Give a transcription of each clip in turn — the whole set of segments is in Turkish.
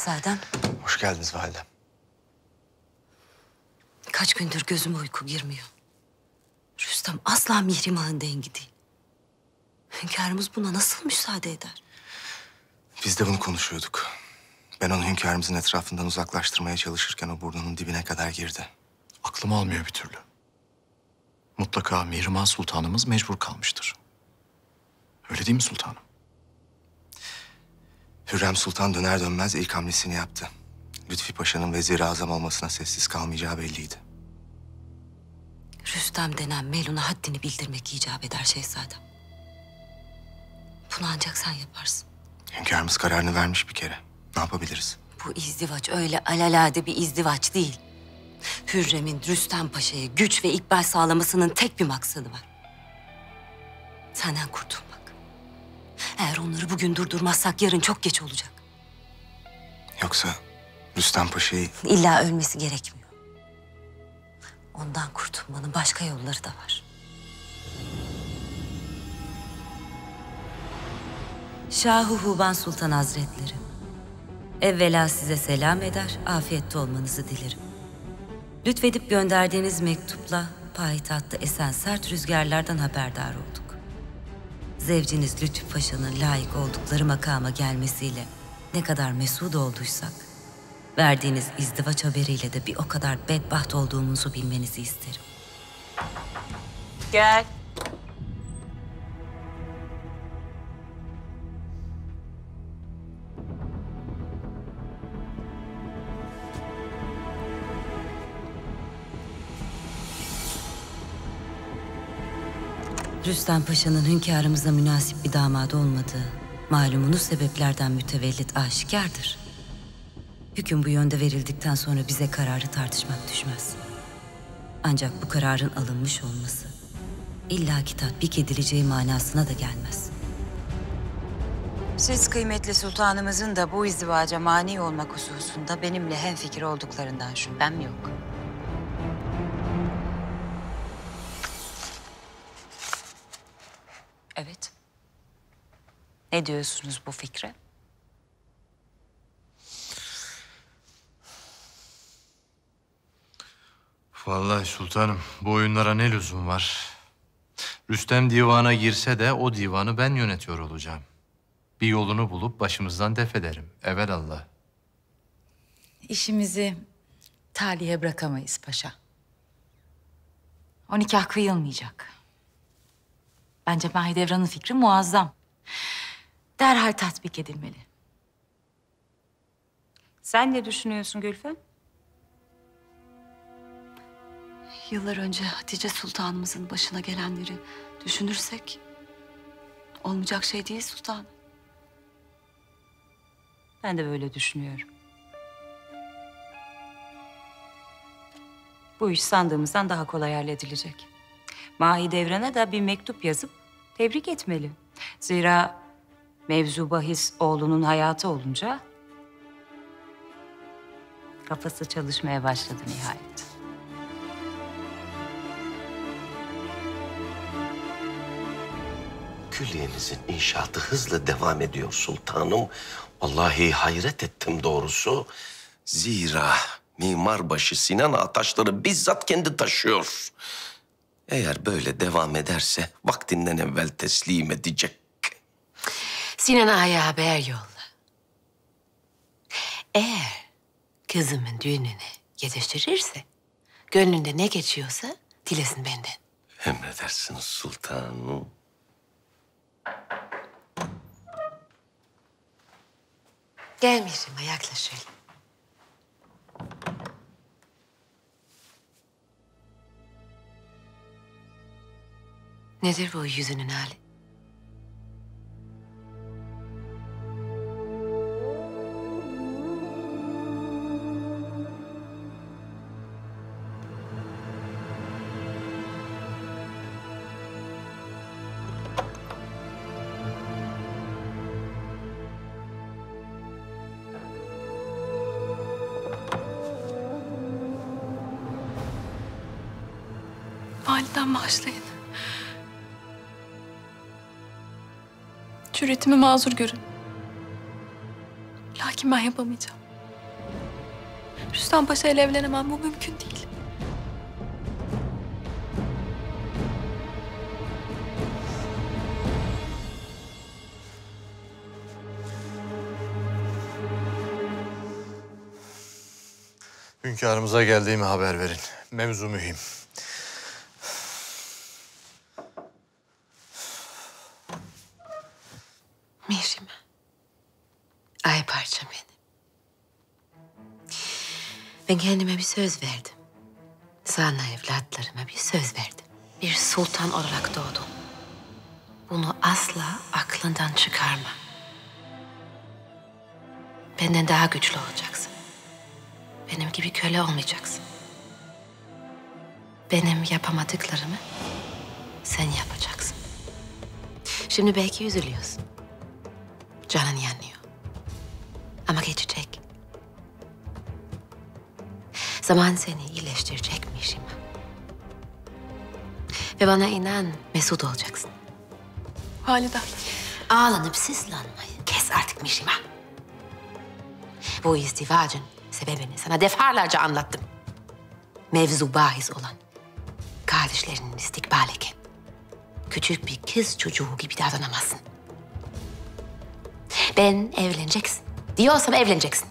şehzadem. Hoş geldiniz validem. Kaç gündür gözüme uyku girmiyor. Rüstem asla Mihrimah'ın dengi değil. Hünkârımız buna nasıl müsaade eder? Biz de bunu konuşuyorduk. Ben onu hünkârımızın etrafından uzaklaştırmaya çalışırken o burnunun dibine kadar girdi. Aklım almıyor bir türlü. Mutlaka Mihrimah Sultanımız mecbur kalmıştır. Öyle değil mi sultanım? Hürrem Sultan döner dönmez ilk hamlesini yaptı. Lütfi Paşa'nın vezir-i azam olmasına sessiz kalmayacağı belliydi. Rüstem denen Melun'a haddini bildirmek icap eder şehzadem. Bunu ancak sen yaparsın. Hünkârımız kararını vermiş bir kere. Ne yapabiliriz? Bu izdivaç öyle alelade bir izdivaç değil. Hürrem'in Rüstem Paşa'ya güç ve ikbal sağlamasının tek bir maksadı var. Senden kurtulmak. Eğer onları bugün durdurmazsak yarın çok geç olacak. Yoksa Rüstem Paşa'yı... İlla ölmesi gerekmiyor. Ondan kurtulmanın başka yolları da var. Şah-ı Huban Sultan Hazretleri. Evvela size selam eder, afiyette olmanızı dilerim. Lütfedip gönderdiğiniz mektupla payitahtta esen sert rüzgarlardan haberdar olduk. Zevciniz Lütfü Paşa'nın layık oldukları makama gelmesiyle ne kadar mesut olduysak, verdiğiniz izdivaç haberiyle de bir o kadar bedbaht olduğumuzu bilmenizi isterim. Gel. Rüstem Paşa'nın hünkârımıza münasip bir damadı olmadığı malumunuz sebeplerden mütevellit aşikardır. Hüküm bu yönde verildikten sonra bize kararı tartışmak düşmez. Ancak bu kararın alınmış olması illaki tatbik edileceği manasına da gelmez. Siz kıymetli sultanımızın da bu izdivaca mani olmak hususunda benimle hemfikir olduklarından şüphem yok. Evet. Ne diyorsunuz bu fikre? Vallahi sultanım, bu oyunlara ne lüzum var? Rüstem divana girse de o divanı ben yönetiyor olacağım. Bir yolunu bulup başımızdan def ederim. Evelallah. İşimizi talihe bırakamayız paşa. O nikah kıyılmayacak. Bence Mahidevran'ın fikri muazzam. Derhal tatbik edilmeli. Sen ne düşünüyorsun Gülfem? Yıllar önce Hatice Sultanımızın başına gelenleri düşünürsek olmayacak şey değil sultanım. Ben de böyle düşünüyorum. Bu iş sandığımızdan daha kolay halledilecek. Mahidevran'a da bir mektup yazıp tebrik etmeli. Zira mevzu bahis oğlunun hayatı olunca kafası çalışmaya başladı nihayet. Külliyenizin inşaatı hızla devam ediyor sultanım. Vallahi hayret ettim doğrusu. Zira mimarbaşı Sinan Ağa taşları bizzat kendi taşıyor. Eğer böyle devam ederse vaktinden evvel teslim edecek. Sinan Ağa'ya haber yolla. Eğer kızımın düğününü yetiştirirse, gönlünde ne geçiyorsa dilesin benden. Emredersiniz sultanım. Gel Mihrimah, yaklaş şöyle. Nedir bu yüzünün hali? Validem bağışlayın. Cüretimi mazur görün. Lakin ben yapamayacağım. Rüstem Paşa ile evlenemem. Bu mümkün değil. Hünkârımıza geldiğimi haber verin. Mevzu mühim. Mihrimah. Ay parçam benim. Ben kendime bir söz verdim. Sana evlatlarıma bir söz verdim. Bir sultan olarak doğdum. Bunu asla aklından çıkarma. Benden daha güçlü olacaksın. Benim gibi köle olmayacaksın. Benim yapamadıklarımı sen yapacaksın. Şimdi belki üzülüyorsun. Canın yanıyor. Ama geçecek. Zaman seni iyileştirecek Mihrimah. Ve bana inan, mesut olacaksın. Validem. Ağlanıp sızlanmayı kes artık Mihrimah. Bu izdivacın sebebini sana defalarca anlattım. Mevzu bahis olan kardeşlerinin istikbaliyken küçük bir kız çocuğu gibi davranamazsın. Ben evleneceksin diyorsam evleneceksin.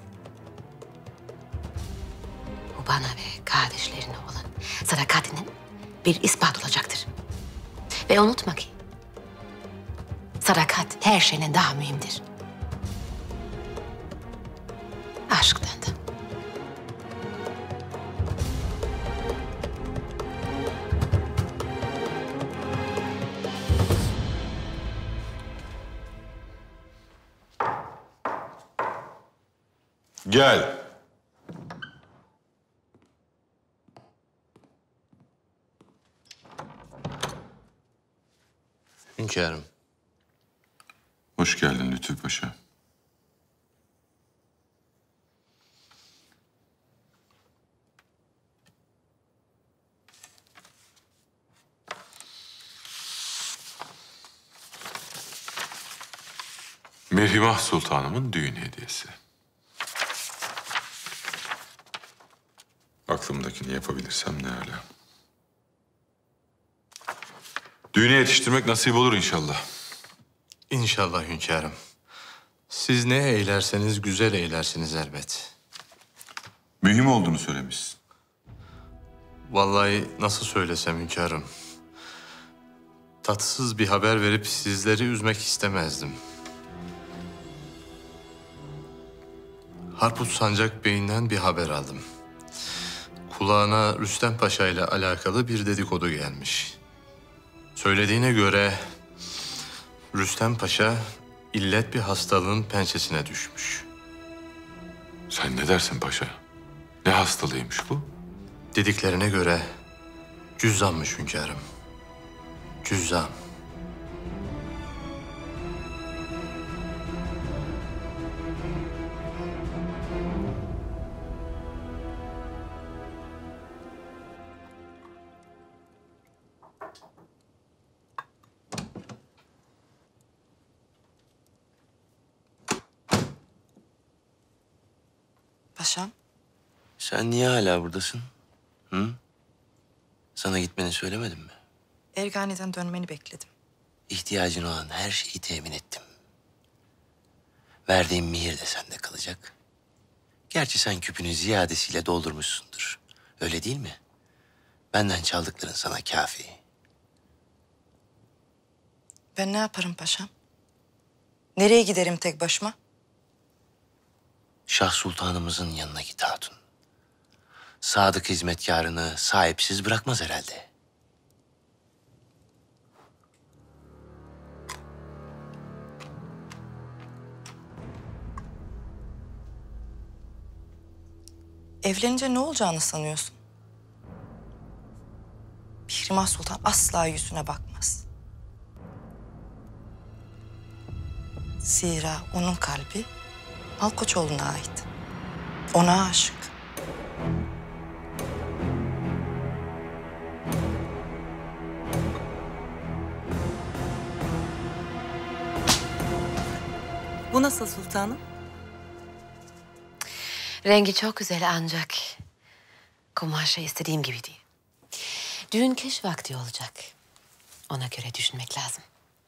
Bu bana ve kardeşlerine olan sadakatinin bir ispat olacaktır. Ve unutma ki sadakat her şeyden daha mühimdir. Aşktan da. Gel. Hünkârım. Hoş geldin Lütfü Paşa. Mihrimah Sultanımın düğün hediyesi. Aklımdakini yapabilirsem ne âlâ. Düğüne yetiştirmek nasip olur inşallah. İnşallah hünkârım. Siz ne eylerseniz güzel eylersiniz elbet. Mühim olduğunu söylemişsin. Vallahi nasıl söylesem hünkârım. Tatsız bir haber verip sizleri üzmek istemezdim. Harput Sancak Bey'inden bir haber aldım. Kulağına Rüstem Paşa ile alakalı bir dedikodu gelmiş. Söylediğine göre Rüstem Paşa illet bir hastalığın pençesine düşmüş. Sen ne dersin paşa? Ne hastalığıymış bu? Dediklerine göre cüzzammış hünkârım. Cüzzam. Paşam, Sen niye hala buradasın? Hı? Sana gitmeni söylemedim mi? Ergani'den dönmeni bekledim. İhtiyacın olan her şeyi temin ettim. Verdiğim mihir de sende kalacak. Gerçi sen küpünü ziyadesiyle doldurmuşsundur. Öyle değil mi? Benden çaldıkların sana kafi. Ben ne yaparım paşam? Nereye giderim tek başıma? Şah Sultanımızın yanına git hatun. Sadık hizmetkarını sahipsiz bırakmaz herhalde. Evlenince ne olacağını sanıyorsun? Mihrimah Sultan asla yüzüne bakmaz. Zira onun kalbi Malkoçoğlu'na ait. Ona aşık. Bu nasıl sultanım? Rengi çok güzel ancak kumaşı istediğim gibi değil. Düğün kış vakti olacak. Ona göre düşünmek lazım.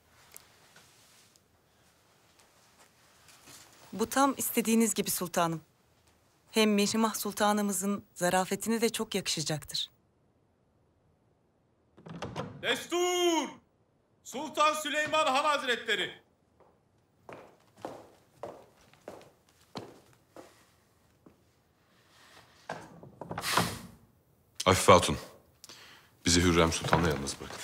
Bu tam istediğiniz gibi sultanım. Hem Mihrimah Sultanımızın zarafetine de çok yakışacaktır. Destur! Sultan Süleyman Han Hazretleri! Afife Hatun, bizi Hürrem Sultan'la yalnız bırakın.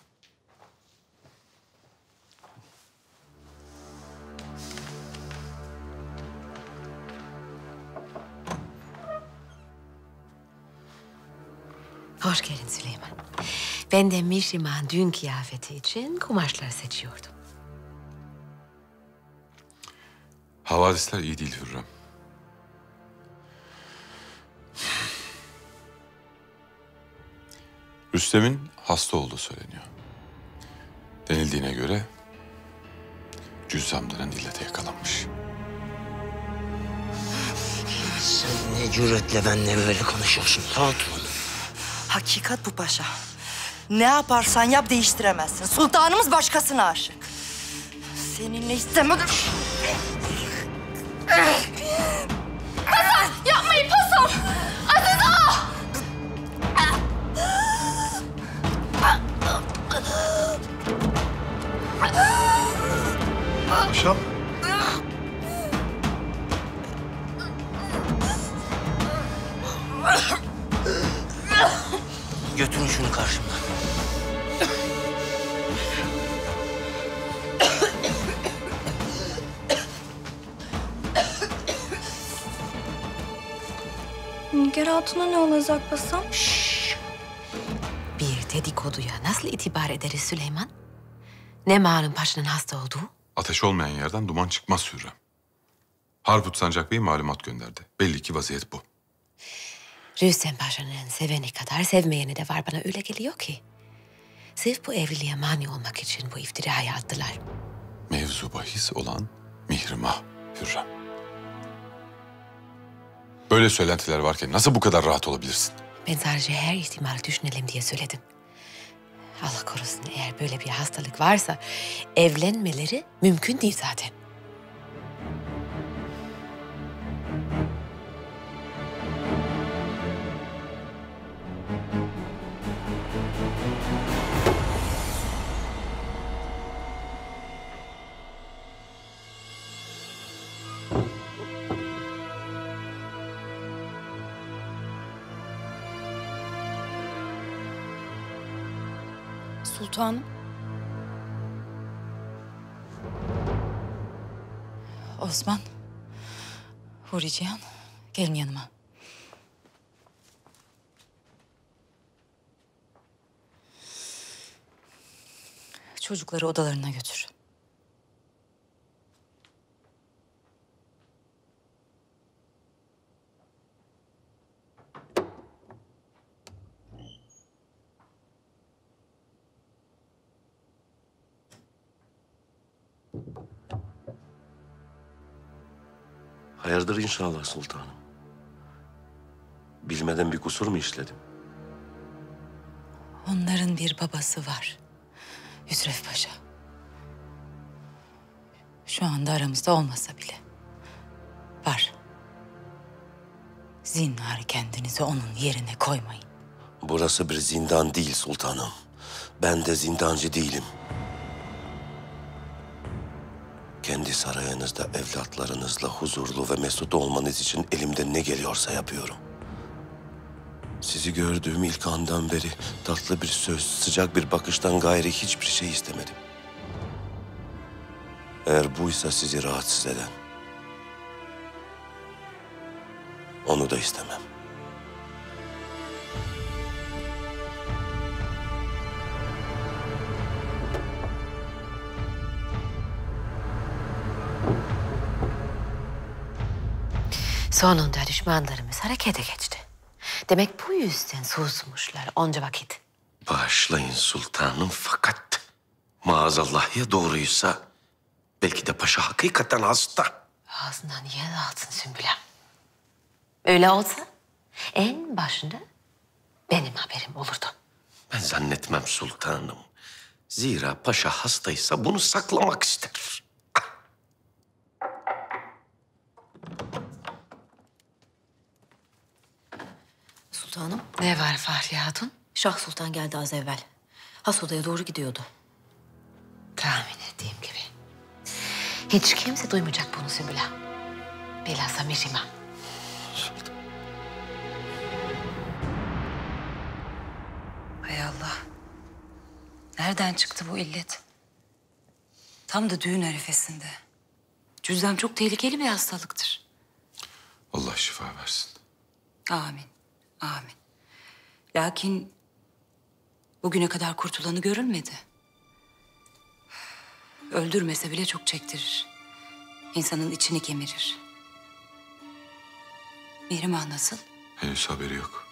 Hoş geldin Süleyman. Ben de Mihrimah'ın düğün kıyafeti için kumaşlar seçiyordum. Havadisler iyi değil Hürrem. Rüstem'in hasta olduğu söyleniyor. Denildiğine göre cüzzam denen illete yakalanmış. Sen ne cüretle benimle böyle konuşuyorsun hatun? Hakikat bu paşa. Ne yaparsan yap değiştiremezsin. Sultanımız başkasına aşık. Seninle istemedim. Hasan yapmayın paşam. Aziz ağa. Paşam. Götürün şunu karşımdan. Hünkâr Hatun'a ne olacak paşam? Bir dedikoduya nasıl itibar ederiz Süleyman? Ne malum paşanın hasta olduğu? Ateş olmayan yerden duman çıkmaz Hürrem. Harput Sancak Bey malumat gönderdi. Belli ki vaziyet bu. Rüstem Paşa'nın seveni kadar sevmeyeni de var, bana öyle geliyor ki. Sırf bu evliliğe mani olmak için bu iftirayı attılar. Mevzu bahis olan Mihrimah Hürrem. Böyle söylentiler varken nasıl bu kadar rahat olabilirsin? Ben sadece her ihtimali düşünelim diye söyledim. Allah korusun, eğer böyle bir hastalık varsa evlenmeleri mümkün değil zaten. Sultanım. Osman. Huri Cihan. Gelin yanıma. Çocukları odalarına götür. Hayırdır inşallah sultanım. Bilmeden bir kusur mu işledim? Onların bir babası var. Hüsrev Paşa. Şu anda aramızda olmasa bile. Var. Zinhar kendinizi onun yerine koymayın. Burası bir zindan değil sultanım. Ben de zindancı değilim. Kendi sarayınızda evlatlarınızla huzurlu ve mesut olmanız için elimden ne geliyorsa yapıyorum. Sizi gördüğüm ilk andan beri tatlı bir söz, sıcak bir bakıştan gayri hiçbir şey istemedim. Eğer buysa sizi rahatsız eden, onu da istemem. Sonunda düşmanlarımız harekete geçti. Demek bu yüzden susmuşlar onca vakit. Bağışlayın sultanım fakat maazallah ya doğruysa belki de paşa hakikaten hasta. Ağzından niye dağıtsın Sümbülem? Öyle olsa en başında benim haberim olurdu. Ben zannetmem sultanım. Zira paşa hastaysa bunu saklamak ister. Sultanım. Ne var Fahriye Hatun? Şah Sultan geldi az evvel. Has odaya doğru gidiyordu. Tahmin ettiğim gibi. Hiç kimse duymayacak bunu Sümbül Ağa. Bilhassa Mihrimah. Hay Allah. Nereden çıktı bu illet? Tam da düğün arifesinde. Cüzzam çok tehlikeli bir hastalıktır. Allah şifa versin. Amin. Amin. Lakin bugüne kadar kurtulanı görülmedi. Öldürmese bile çok çektirir. İnsanın içini kemirir. Mihrimah nasıl? Henüz haberi yok.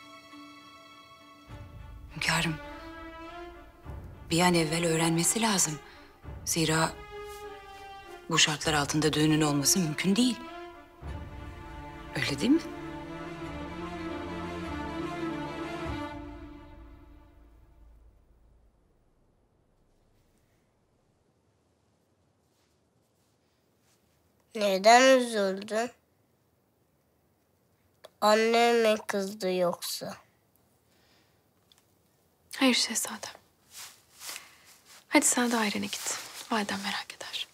Hünkârım, bir an evvel öğrenmesi lazım. Zira bu şartlar altında düğünün olması mümkün değil. Öyle değil mi? Neden üzüldün? Annem mi kızdı yoksa? Hayır şehzadem. Hadi sen de ailene git. Validen merak eder.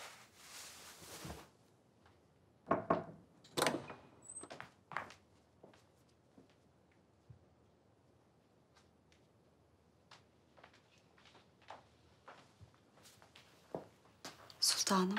Sultanım.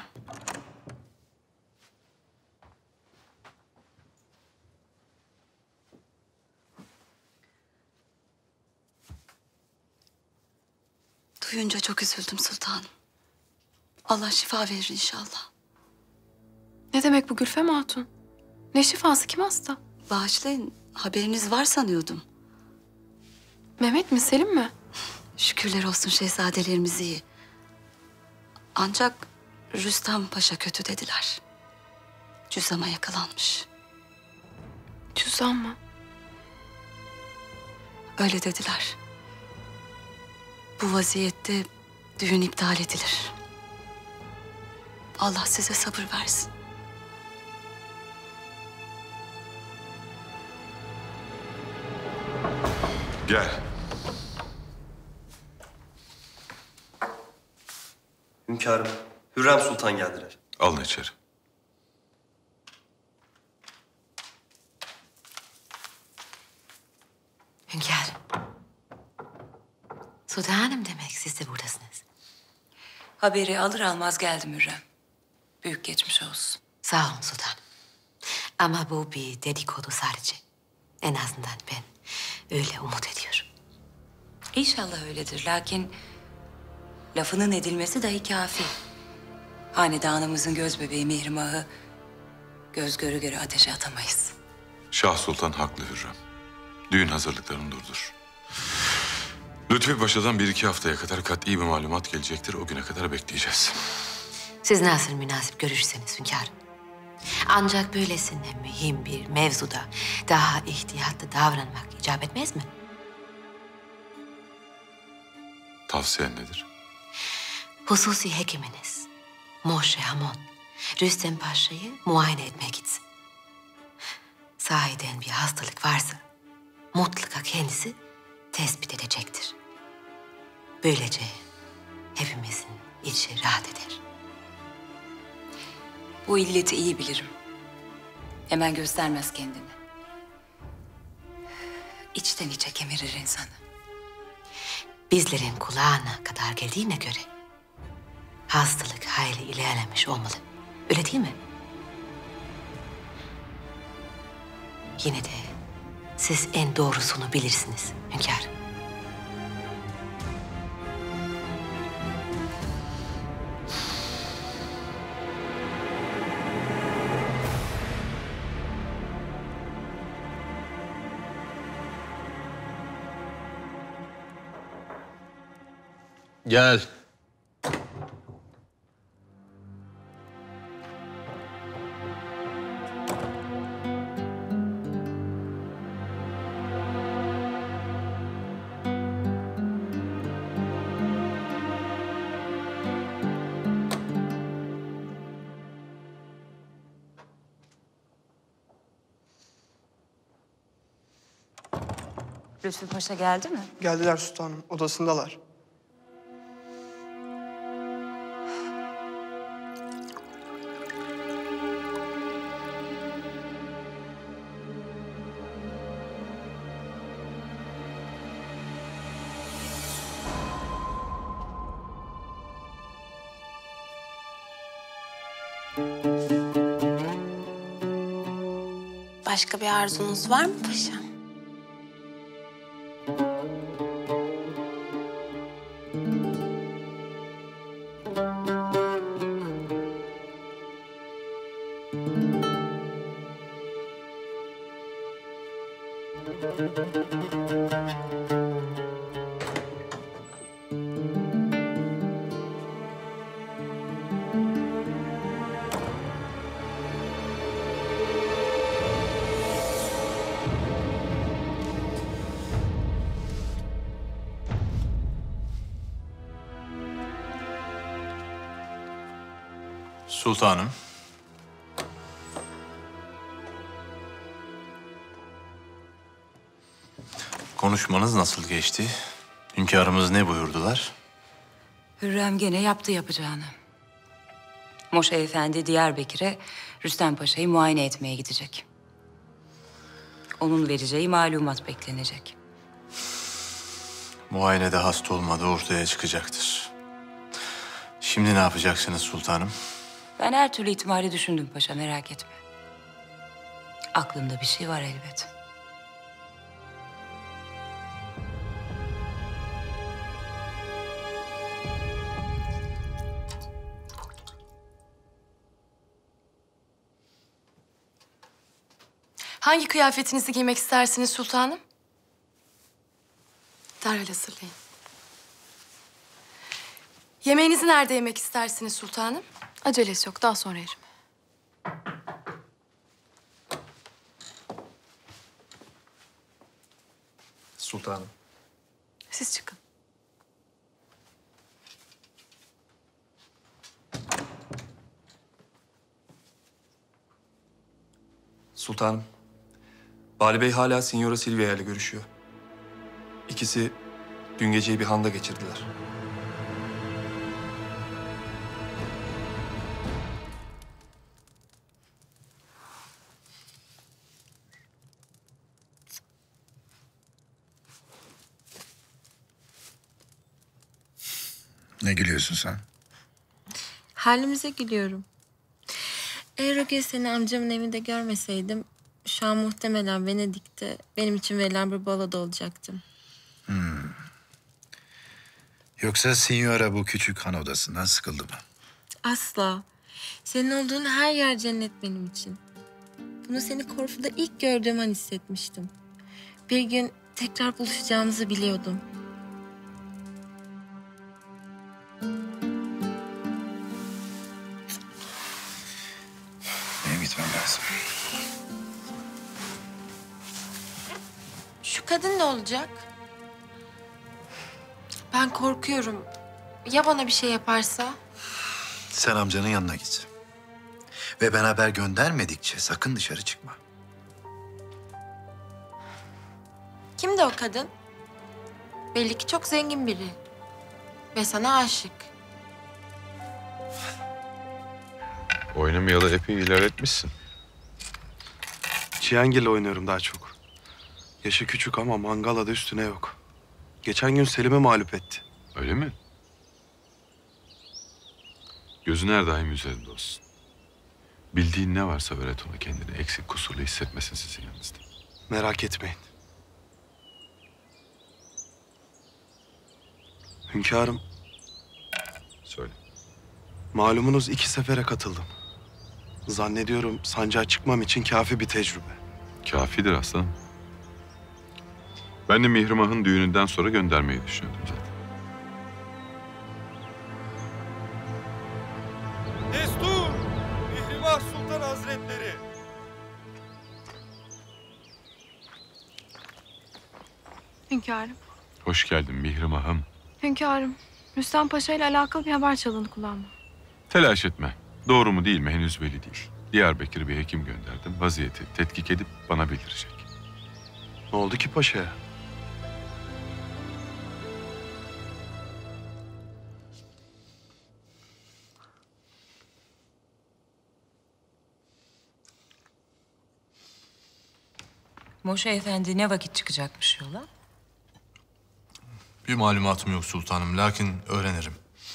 Duyunca çok üzüldüm sultanım. Allah şifa verir inşallah. Ne demek bu Gülfem Hatun? Ne şifası, kim hasta? Bağışlayın, haberiniz var sanıyordum. Mehmet mi, Selim mi? Şükürler olsun şehzadelerimiz iyi. Ancak Rüstem Paşa kötü dediler. Cüzzama yakalanmış. Cüzzam mı? Öyle dediler. Bu vaziyette düğün iptal edilir. Allah size sabır versin. Gel. Hünkârım, Hürrem Sultan geldiler. Alın içeri. Hünkârım. Sultanım demek siz de buradasınız. Haberi alır almaz geldim Hürrem. Büyük geçmiş olsun. Sağ olun sultanım. Ama bu bir dedikodu sadece. En azından ben öyle umut ediyorum. İnşallah öyledir. Lakin lafının edilmesi dahi kafi. Hanedanımızın göz bebeği Mihrimah'ı göz göre göre ateşe atamayız. Şah Sultan haklı Hürrem. Düğün hazırlıklarını durdur. Lütfi Paşa'dan 1-2 haftaya kadar kat'i bir malumat gelecektir. O güne kadar bekleyeceğiz. Siz nasıl münasip görürseniz hünkârım. Ancak böylesine mühim bir mevzuda daha ihtiyatlı davranmak icap etmez mi? Tavsiyen nedir? Hususi hekiminiz Moşe Hamon, Rüstem Paşa'yı muayene etmeye gitsin. Sahiden bir hastalık varsa mutlaka kendisi tespit edecektir. Böylece hepimizin içi rahat eder. Bu illeti iyi bilirim. Hemen göstermez kendini. İçten içe kemirir insanı. Bizlerin kulağına kadar geldiğine göre hastalık hayli ilerlemiş olmalı. Öyle değil mi? Yine de siz en doğrusunu bilirsiniz hünkârım. Gel. Lütfü Paşa geldi mi? Geldiler sultanım, odasındalar. Başka bir arzunuz var mı paşam? Sultanım. Konuşmanız nasıl geçti? Hünkârımız ne buyurdular? Hürrem gene yaptı yapacağını. Moşe Efendi Diyarbakır'a Rüstem Paşa'yı muayene etmeye gidecek. Onun vereceği malumat beklenecek. Muayenede hasta olmadığı ortaya çıkacaktır. Şimdi ne yapacaksınız sultanım? Ben her türlü ihtimali düşündüm paşa, merak etme. Aklımda bir şey var elbet. Hangi kıyafetinizi giymek istersiniz sultanım? Derhal hazırlayın. Yemeğinizi nerede yemek istersiniz sultanım? Acelesi yok, daha sonra yerim. Sultanım. Siz çıkın. Sultanım. Bali Bey hala Signora Silvia ile görüşüyor. İkisi dün geceyi bir handa geçirdiler. Ne gülüyorsun sen? Halimize gülüyorum. Eğer o gün seni amcamın evinde görmeseydim... şu an muhtemelen Venedik'te benim için verilen bir baloda olacaktım. Yoksa Signora bu küçük han odasından sıkıldı mı? Asla. Senin olduğun her yer cennet benim için. Bunu seni Korfu'da ilk gördüğüm an hissetmiştim. Bir gün tekrar buluşacağımızı biliyordum. Benim gitmem lazım. Şu kadın ne olacak? Ben korkuyorum. Ya bana bir şey yaparsa? Sen amcanın yanına git. Ve ben haber göndermedikçe sakın dışarı çıkma. Kimdi o kadın? Belli ki çok zengin biri. Ve sana aşık. Oynamayalı epey ilerletmişsin. Çiyengil'le oynuyorum daha çok. Yaşı küçük ama mangala da üstüne yok. Geçen gün Selim'i mağlup etti. Öyle mi? Gözün her daim üzerinde olsun. Bildiğin ne varsa öğret ona, kendini eksik kusurlu hissetmesin sizin yanınızda. Merak etmeyin. Hünkârım. Söyle. Malumunuz 2 sefere katıldım. Zannediyorum sancağa çıkmam için kafi bir tecrübe. Kafidir aslanım. Ben de Mihrimah'ın düğününden sonra göndermeyi düşünüyordum zaten. Destur! Mihrimah Sultan Hazretleri! Hünkârım. Hoş geldin Mihrimah'ım. Hünkârım, Rüstem Paşa ile alakalı bir haber çalındı kulağıma. Telaş etme. Doğru mu değil mi henüz belli değil. Diyarbakır'a bir hekim gönderdim. Vaziyeti tetkik edip bana bildirecek. Ne oldu ki paşaya? Moşe Efendi ne vakit çıkacakmış yola? Bir malumatım yok sultanım, lakin öğrenirim.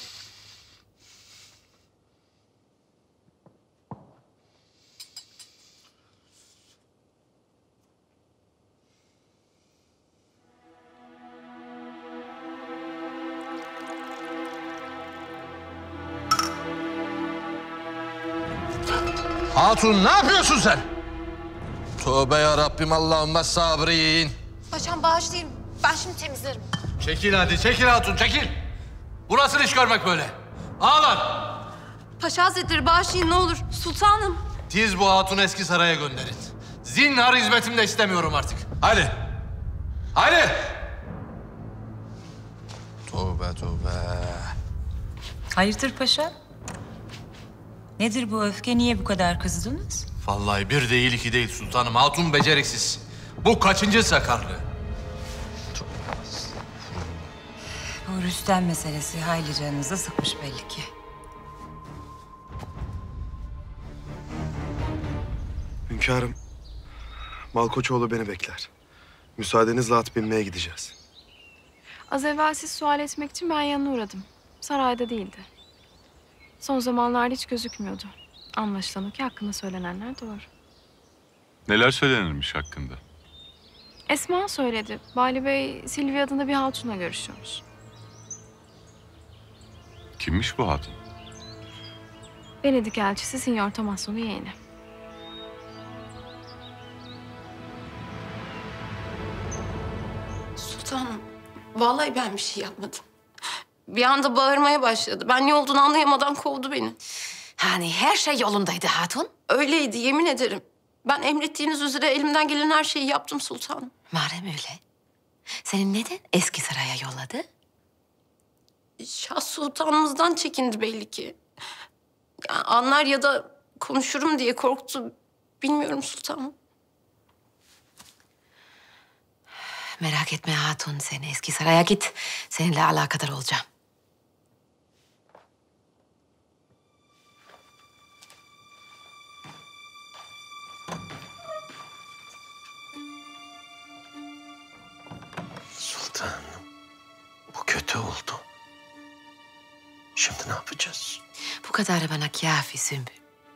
Hatun ne yapıyorsun sen? Tövbe ya Rabbim, Allahümme sabrin. Paşam bağışlayın. Ben şimdi temizlerim. Çekil hadi, çekil hatun, çekil. Bu nasıl iş görmek böyle? Ağlar. Paşa Hazretleri bağışlayın ne olur. Sultanım. Tiz bu hatunu eski saraya gönderin. Zinhar hizmetimde istemiyorum artık. Hadi. Hadi. Tövbe tövbe. Hayırdır paşa? Nedir bu öfke? Niye bu kadar kızdınız? Vallahi bir değil iki değil sultanım. Hatun beceriksiz. Bu kaçıncı sakarlığı? Bu Rüstem meselesi hayli canınızı sıkmış belli ki. Hünkârım, Malkoçoğlu beni bekler. Müsaadenizle at binmeye gideceğiz. Az evvel siz sual etmek için ben yanına uğradım. Sarayda değildi. Son zamanlarda hiç gözükmüyordu. Anlaşılan o ki hakkında söylenenler doğru. Neler söylenirmiş hakkında? Esma söyledi. Bali Bey, Silvia adında bir hatunla görüşüyormuş. Kimmiş bu hatun? Venedik elçisi Sinyor Tomasso'nun yeğeni. Sultanım. Vallahi ben bir şey yapmadım. Bir anda bağırmaya başladı. Ben ne olduğunu anlayamadan kovdu beni. Hani her şey yolundaydı hatun? Öyleydi yemin ederim. Ben emrettiğiniz üzere elimden gelen her şeyi yaptım sultanım. Madem öyle, seni neden eski saraya yolladı? Şah sultanımızdan çekindi belli ki. Ya anlar ya da konuşurum diye korktu. Bilmiyorum sultanım. Merak etme hatun, sen eski saraya git. Seninle alakadar olacağım. Sultanım, bu kötü oldu. Şimdi ne yapacağız? Bu kadarı bana kâfi Sümbül.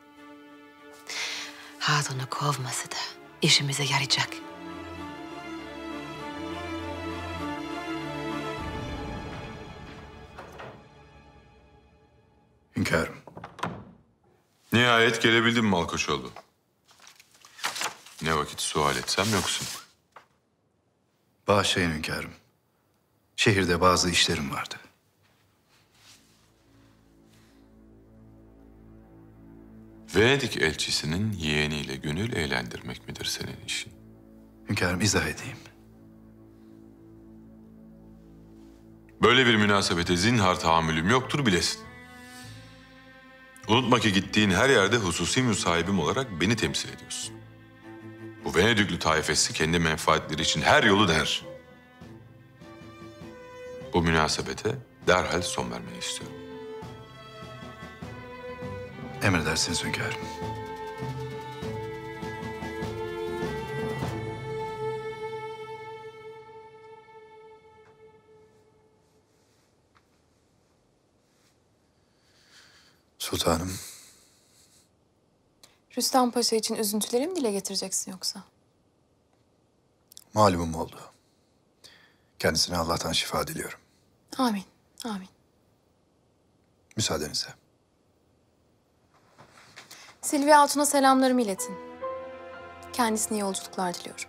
Hatunu kovması da işimize yarayacak. Hünkârım. Nihayet gelebildin Malkoçoğlu. Ne vakit sual etsem yoksun. Bağışlayın hünkârım. Şehirde bazı işlerim vardı. Venedik elçisinin yeğeniyle gönül eğlendirmek midir senin işin? Hünkârım izah edeyim. Böyle bir münasebete zinhar tahammülüm yoktur bilesin. Unutma ki gittiğin her yerde hususi müsahibim olarak beni temsil ediyorsun. Bu Venedikli taifesi kendi menfaatleri için her yolu dener. Bu münasebete derhal son vermeni istiyorum. Emredersiniz hünkârım. Sultanım. Rüstem Paşa için üzüntüleri mi dile getireceksin yoksa? Malumum oldu. Kendisine Allah'tan şifa diliyorum. Amin, amin. Müsaadenizle. Silvia Hatun'a selamlarımı iletin. Kendisine iyi yolculuklar diliyorum.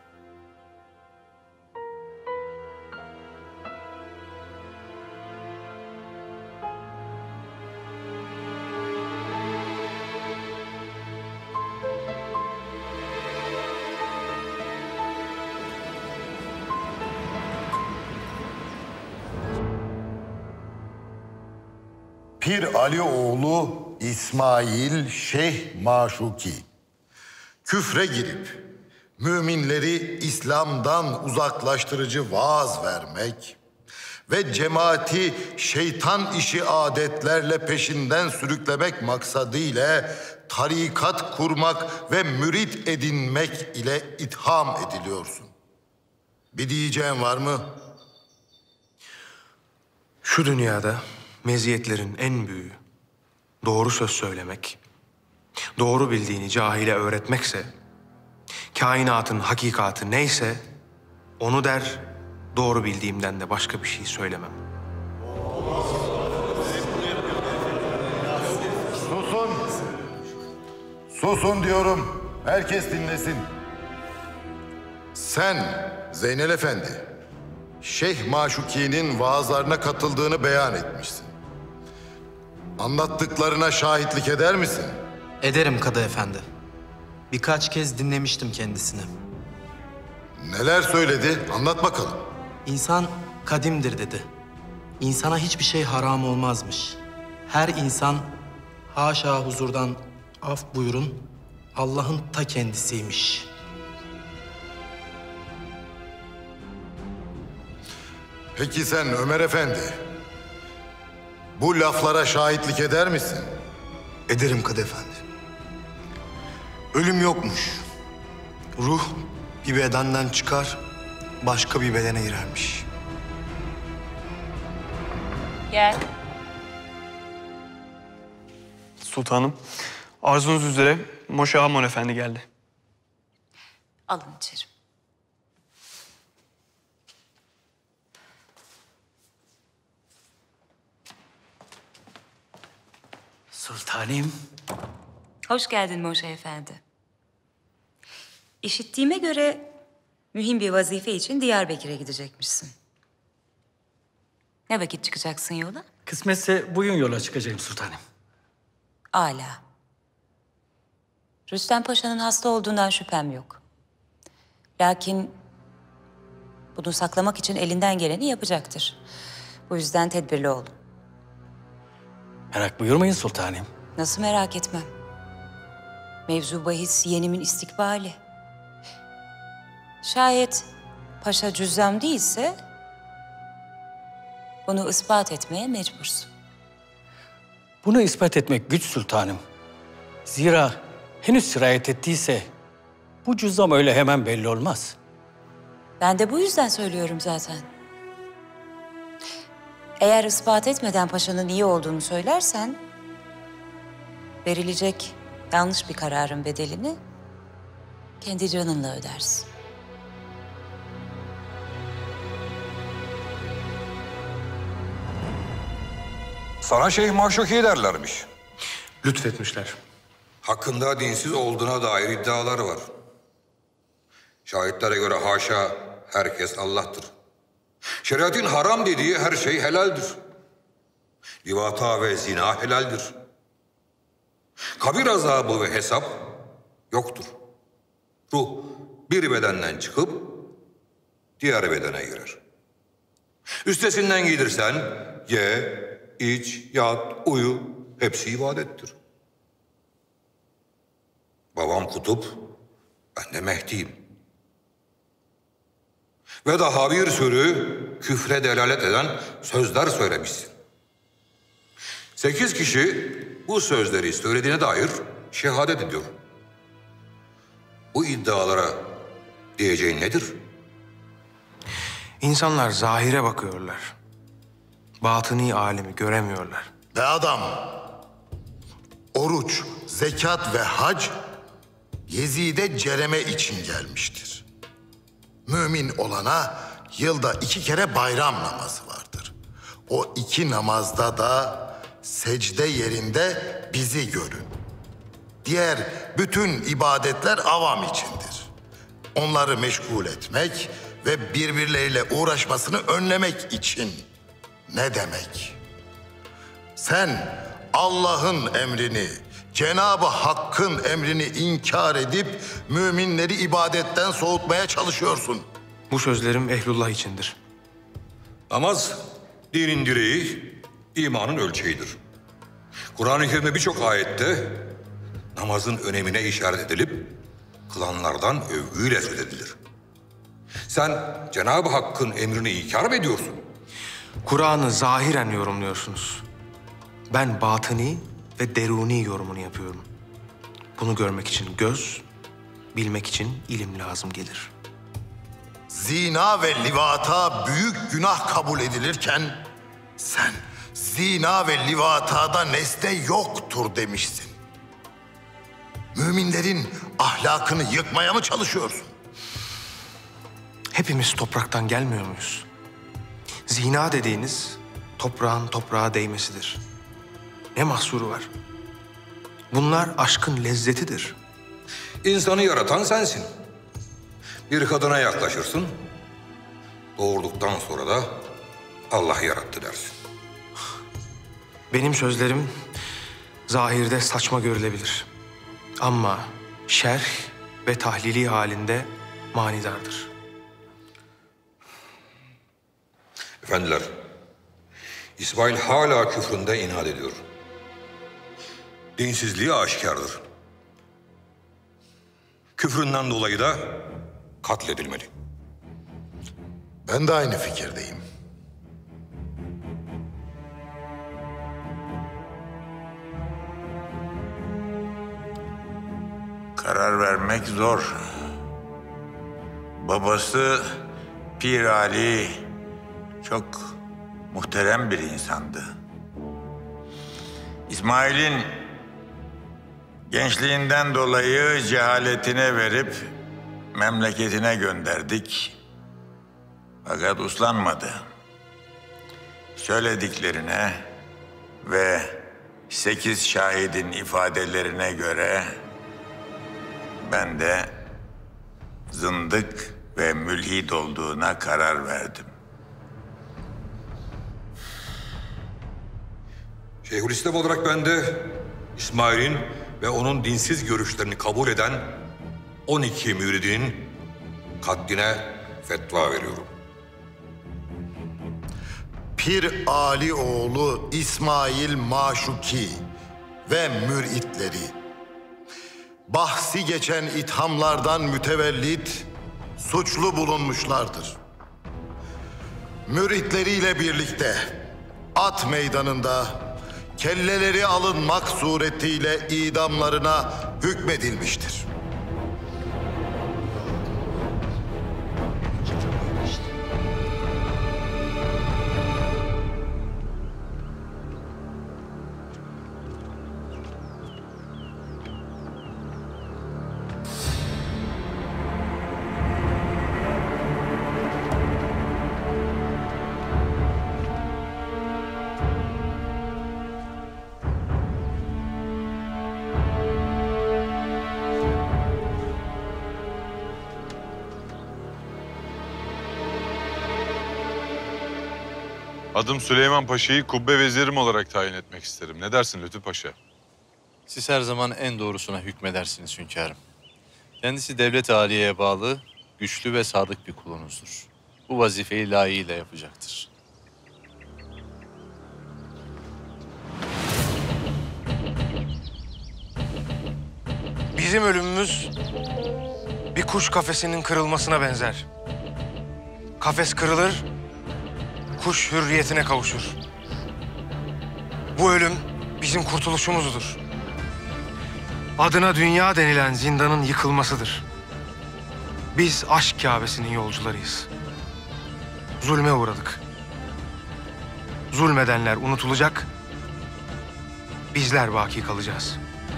Pir Ali oğlu İsmail Şeyh Maşuki küfre girip müminleri İslam'dan uzaklaştırıcı vaaz vermek ve cemaati şeytan işi adetlerle peşinden sürüklemek maksadıyla tarikat kurmak ve mürit edinmek ile itham ediliyorsun. Bir diyeceğin var mı? Şu dünyada meziyetlerin en büyüğü doğru söz söylemek, doğru bildiğini cahile öğretmekse, kainatın hakikati neyse onu der, doğru bildiğimden de başka bir şey söylemem. Susun. Susun diyorum. Herkes dinlesin. Sen Zeynel Efendi, Şeyh Maşuki'nin vaazlarına katıldığını beyan etmişsin. Anlattıklarına şahitlik eder misin? Ederim Kadı Efendi. Birkaç kez dinlemiştim kendisini. Neler söyledi? Anlat bakalım. İnsan kadimdir dedi. İnsana hiçbir şey haram olmazmış. Her insan haşa huzurdan af buyurun Allah'ın ta kendisiymiş. Peki sen Ömer Efendi, bu laflara şahitlik eder misin? Ederim Kadı Efendi. Ölüm yokmuş. Ruh bir bedenden çıkar, başka bir bedene girermiş. Gel. Sultanım, arzunuz üzere Moşe Hamon Efendi geldi. Alın içeri. Sultanım. Hoş geldin Moşe Efendi. İşittiğime göre mühim bir vazife için Diyarbakır'a gidecekmişsin. Ne vakit çıkacaksın yola? Kısmetse bugün yola çıkacağım sultanım. Âlâ. Rüstem Paşa'nın hasta olduğundan şüphem yok. Lakin bunu saklamak için elinden geleni yapacaktır. Bu yüzden tedbirli olun. Merak buyurmayın sultanım. Nasıl merak etmem? Mevzu bahis yeğenimin istikbali. Şayet paşa cüzzam değilse bunu ispat etmeye mecbursun. Bunu ispat etmek güç sultanım. Zira henüz sirayet ettiyse bu cüzzam öyle hemen belli olmaz. Ben de bu yüzden söylüyorum zaten. Eğer ispat etmeden paşanın iyi olduğunu söylersen verilecek yanlış bir kararın bedelini kendi canınla ödersin. Sana Şeyh Maşuki derlermiş. Lütfetmişler. Hakkında dinsiz olduğuna dair iddialar var. Şahitlere göre haşa herkes Allah'tır. Şeriatın haram dediği her şey helaldir. Livata ve zina helaldir. Kabir azabı ve hesap yoktur. Ruh bir bedenden çıkıp diğer bedene girer. Üstesinden gelirsen ye, iç, yat, uyu hepsi ibadettir. Babam kutup, ben de Mehdi'yim. Ve daha bir sürü küfre delalet eden sözler söylemişsin. 8 kişi bu sözleri söylediğine dair şehadet ediyor. Bu iddialara diyeceğin nedir? İnsanlar zahire bakıyorlar. Batıni alemi göremiyorlar. Be adam, oruç, zekat ve hac Yezid'e cereme için gelmiştir. Mümin olana yılda 2 kere bayram namazı vardır. O 2 namazda da secde yerinde bizi görün. Diğer bütün ibadetler avam içindir. Onları meşgul etmek ve birbirleriyle uğraşmasını önlemek için. Ne demek? Sen Allah'ın emrini, Cenab-ı Hakk'ın emrini inkar edip müminleri ibadetten soğutmaya çalışıyorsun. Bu sözlerim ehlullah içindir. Namaz dinin direği, imanın ölçeğidir. Kur'an-ı Kerim'de birçok ayette namazın önemine işaret edilip kılanlardan övgüyle söz edilir. Sen Cenab-ı Hakk'ın emrini inkar mı ediyorsun? Kur'an'ı zahiren yorumluyorsunuz. Ben batıni ve deruni yorumunu yapıyorum. Bunu görmek için göz, bilmek için ilim lazım gelir. Zina ve livata büyük günah kabul edilirken sen zina ve livatada nesne yoktur demişsin. Müminlerin ahlakını yıkmaya mı çalışıyorsun? Hepimiz topraktan gelmiyor muyuz? Zina dediğiniz toprağın toprağa değmesidir. Ne mahsuru var? Bunlar aşkın lezzetidir. İnsanı yaratan sensin. Bir kadına yaklaşırsın, doğurduktan sonra da Allah yarattı dersin. Benim sözlerim zahirde saçma görülebilir. Ama şerh ve tahlili halinde manidardır. Efendiler, İsmail hala küfründe inat ediyor. Dinsizliği aşikardır. Küfründen dolayı da katledilmeli. Ben de aynı fikirdeyim. Karar vermek zor. Babası Pir Ali çok muhterem bir insandı. İsmail'in gençliğinden dolayı cehaletine verip memleketine gönderdik. Fakat uslanmadı. Söylediklerine ve 8 şahidin ifadelerine göre ben de zındık ve mülhid olduğuna karar verdim. Şeyhülislam olarak ben de İsmail'in ve onun dinsiz görüşlerini kabul eden 12 müridinin katline fetva veriyorum. Pir Ali oğlu İsmail Maşuki ve müritleri bahsi geçen ithamlardan mütevellit suçlu bulunmuşlardır. Müritleriyle birlikte at meydanında kelleleri alınmak suretiyle idamlarına hükmedilmiştir. Adım Süleyman Paşa'yı kubbe vezirim olarak tayin etmek isterim. Ne dersin Lütfü Paşa? Siz her zaman en doğrusuna hükmedersiniz hünkârım. Kendisi devlet-i aliyeye bağlı, güçlü ve sadık bir kulunuzdur. Bu vazifeyi layığıyla yapacaktır. Bizim ölümümüz bir kuş kafesinin kırılmasına benzer. Kafes kırılır, kuş hürriyetine kavuşur. Bu ölüm bizim kurtuluşumuzdur. Adına dünya denilen zindanın yıkılmasıdır. Biz aşk Kâbesi'nin yolcularıyız. Zulme uğradık. Zulmedenler unutulacak, bizler baki kalacağız.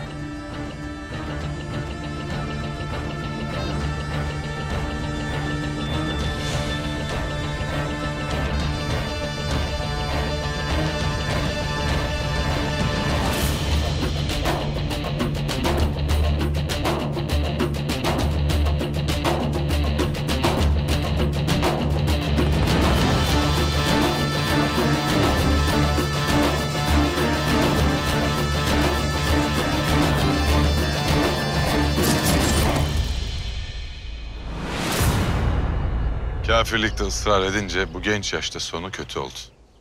Kafirlikte ısrar edince bu genç yaşta sonu kötü oldu.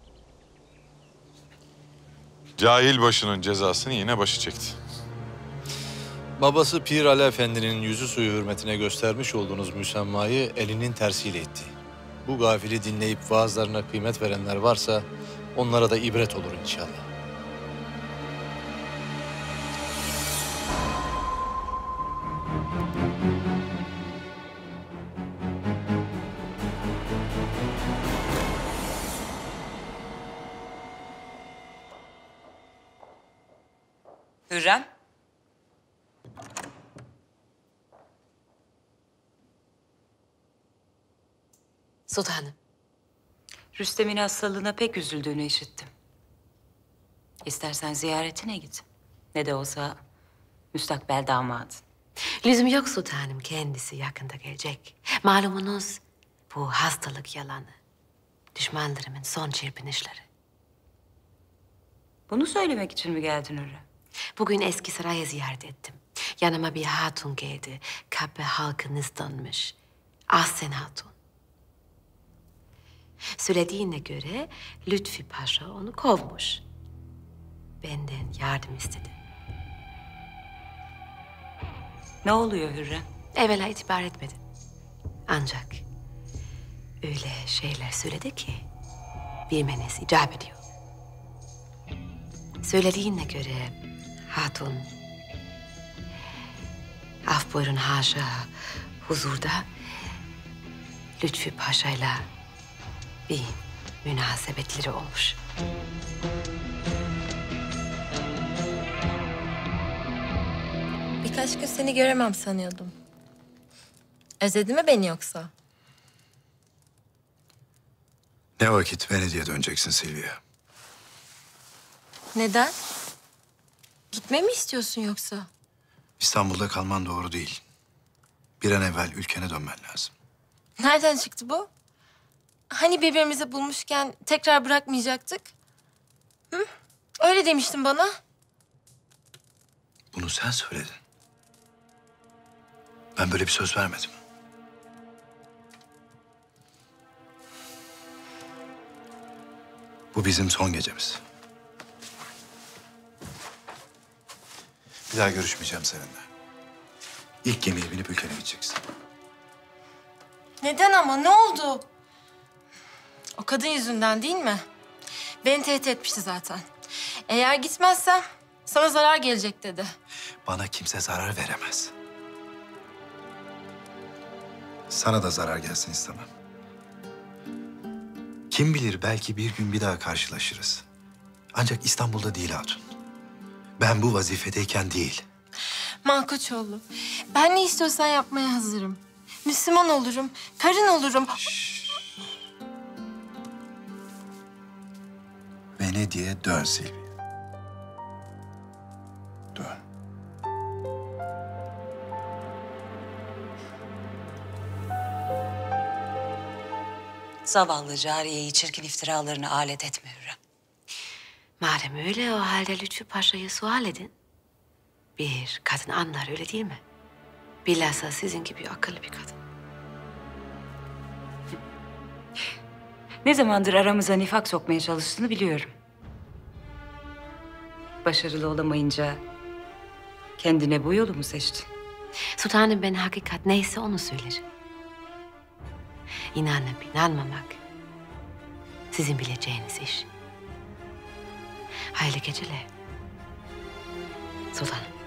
Cahil başının cezasını yine başı çekti. Babası Pir Ali Efendi'nin yüzü suyu hürmetine göstermiş olduğunuz müsemmayı elinin tersiyle etti. Bu gafili dinleyip vaazlarına kıymet verenler varsa onlara da ibret olur inşallah. Hürrem. Sultanım. Rüstem'in hastalığına pek üzüldüğünü işittim. İstersen ziyaretine git. Ne de olsa müstakbel damadın. Lüzum yok sultanım. Kendisi yakında gelecek. Malumunuz bu hastalık yalanı. Düşmanlarımın son çırpınışları. Bunu söylemek için mi geldin Hürrem? Bugün eski sarayı ziyaret ettim. Yanıma bir hatun geldi. Kapı halkınızdanmış. Ahsen Hatun. Söylediğine göre Lütfi Paşa onu kovmuş. Benden yardım istedi. Ne oluyor Hürrem? Evvela itibar etmedim. Ancak öyle şeyler söyledi ki bilmeniz icap ediyor. Söylediğine göre hatun, af buyurun haşa, huzurda Lütfi Paşa'yla bir münasebetleri olmuş. Birkaç gün seni göremem sanıyordum. Özledin mi beni yoksa? Ne vakit Venedik'e döneceksin Silvia? Neden? Gitme mi istiyorsun yoksa? İstanbul'da kalman doğru değil. Bir an evvel ülkene dönmen lazım. Nereden çıktı bu? Hani birbirimizi bulmuşken tekrar bırakmayacaktık? Hı? Öyle demiştin bana. Bunu sen söyledin. Ben böyle bir söz vermedim. Bu bizim son gecemiz. Bir daha görüşmeyeceğim seninle. İlk gemiye binip ülkene gideceksin. Neden ama? Ne oldu? O kadın yüzünden değil mi? Beni tehdit etmişti zaten. Eğer gitmezsem sana zarar gelecek dedi. Bana kimse zarar veremez. Sana da zarar gelsin istemem. Kim bilir belki bir gün bir daha karşılaşırız. Ancak İstanbul'da değil hatun. Ben bu vazifedeyken değil. Malkoçoğlu, ben ne istiyorsan yapmaya hazırım. Müslüman olurum, karın olurum. Venedik'e dön Silvia. Dön. Zavallı cariyeyi çirkin iftiralarını alet etme Hürrem. Madem öyle o halde Lütfü Paşa'yı sual edin. Bir kadın anlar öyle değil mi? Bilhassa sizin gibi akıllı bir kadın. Ne zamandır aramıza nifak sokmaya çalıştığını biliyorum. Başarılı olamayınca kendine bu yolu mu seçtin? Sultanım ben hakikat neyse onu söylerim. İnanıp inanmamak sizin bileceğiniz iş. Hayırlı geceler. Sultanım.